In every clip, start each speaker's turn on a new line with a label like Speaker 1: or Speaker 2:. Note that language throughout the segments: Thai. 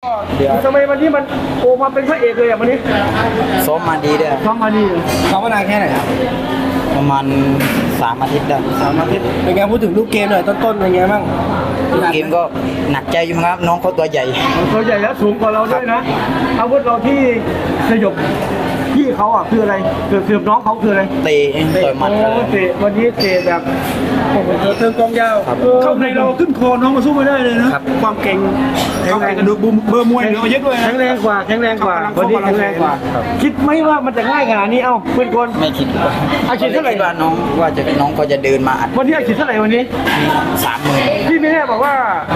Speaker 1: ทำไมวันนี้มันโอมาเป็นพระเอกเลยอ่ะวันนี้
Speaker 2: ซ้อมมาดีด้วย
Speaker 1: ซ้อมมาดี
Speaker 3: ซ้อมมานานแค่ไหนครับ
Speaker 2: ประมาณ3 อาทิตย์ได้
Speaker 3: 3 อาทิตย์เป็นไงพูดถึงลูกเกมหน่อยต้นๆเป็นไงบ้าง
Speaker 2: เกมก็หนักใจอยู่ครับน้องเขาตัวใหญ่
Speaker 1: แล้วสูงกว่าเราด้วยนะอาวุธเราที่สยบพี่เขาอ่ะคืออะไรเกือบน้องเขาคืออะไร
Speaker 2: เตะต่อยหมัด
Speaker 1: เตะวันนี้เตะแบบ
Speaker 3: เติมกองยาวเข้าในเราขึ้นคอน้องมาสู้ไม่ได้เลยนะความเก่งเข้าในกระดูกเบอร์มวยเหลือเยอะด้วยนะ
Speaker 1: แข็งแรงกว่าวันนี้แข็งแรงกว่าคิดไหมว่ามันจะง่ายขนาดนี้เอ้าเพื่อนคน
Speaker 2: ไม่คิด
Speaker 1: อาชีพเท่าไหร่
Speaker 2: ว่าน้องก็จะเดินมาอัด
Speaker 1: วันนี้อาชีพเท่าไหร่วันนี้
Speaker 2: 30,000
Speaker 1: พี่ไม่แน่บอกว่า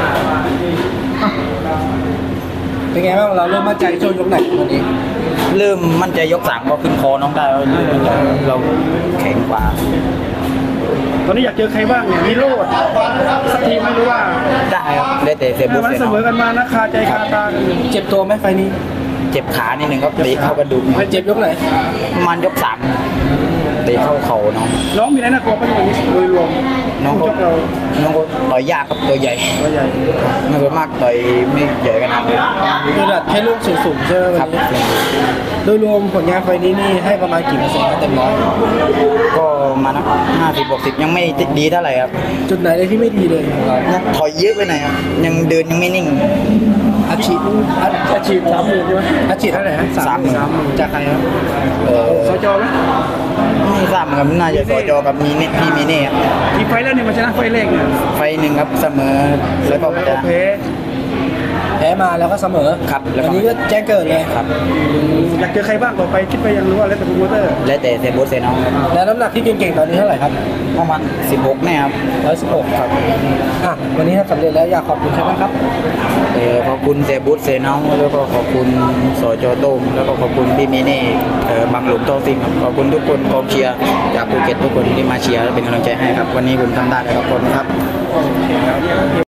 Speaker 3: เป็นไงบ้างเราเริ่มมั่นใจช่วงยกไหนวันนี้
Speaker 2: เริ่มมั่นใจยก3พอขึ้นคอน้องได้เราแข็งกว่า
Speaker 3: ตอนนี้อยากเจอใครบ้างเนี่ยมีโลดสักทีไม่รู้ว่า
Speaker 2: ได้ครับได้แต่เสียบุก
Speaker 3: เสมอกันมานะคาใจคาตาเจ็บตัวไหมไฟนี้
Speaker 2: เจ็บขานิดนึงครับเตะเข้ากระดูก
Speaker 3: เจ็บยกไหน
Speaker 2: ประมาณยก3เตะเข้าเข่า
Speaker 3: น้องมีอะไรน่ากลัวบ้างวันนี้โดยรวม
Speaker 2: น้องก็ต่อยยากครับตัวใหญ่ไม่ส่วนมากต่อยไม่ใหญ่ขนาดนี้
Speaker 3: คือแบบแค่ลูกสูงใช่ไหมวันนี้โดยรวมผลงานไฟนี้นี่ให้ประมาณกี่เปอร์เซ็นต์เต็ม100
Speaker 2: ก็มานะ50-60ยังไม่ดีเท่าไหร่ครับ
Speaker 3: จุดไหนเลยที่ไม่ดีเลย
Speaker 2: ยังถอยเยอะไปหน่อยครับยังเดินยังไม่นิ่ง
Speaker 3: อาชีพ30,000ใช่ไหมอาชีพเท่าไหร่ฮะ30,000จากใครครับสจไหม
Speaker 2: ไม่ทราบครับน่าจะสจกับพี่มีเน่ครับ
Speaker 3: ที่ไฟแล้วเนี่ยมาชนะไฟแรกเนี่ย
Speaker 2: ไฟหนึ่งครับเสมอแล้วก็
Speaker 3: แพ้มาแล้วก็เสมอ
Speaker 2: ครับ
Speaker 3: วันนี้ก็แจ้งเกิดเลย
Speaker 2: ครับ
Speaker 3: อยากเจอใครบ้างต่อไปคิดไปยังรู้ว่าแล้วแต่โปรโมเตอร์
Speaker 2: แล้วแต่เซบูเซนเอา
Speaker 3: แล้วน้ำหนักที่เก่งๆตอนนี้เท่าไหร่ครับ
Speaker 2: ประมาณ16แน่ครับ
Speaker 3: 116ครับวันนี้ถ้าสำเร็จแล้วอยากขอบคุณใครบ้างครับ
Speaker 2: ขอบคุณเซบูเซนเอาแล้วก็ขอบคุณสจโต้งแล้วก็ขอบคุณพี่เมเน่บางหลุมโตซิงครับขอบคุณทุกคนกองเชียร์จากภูเก็ตทุกคนที่มาเชียร์และเป็นกำลังใจให้ครับวันนี้ผมทำได้แล้วขอบคุณครับ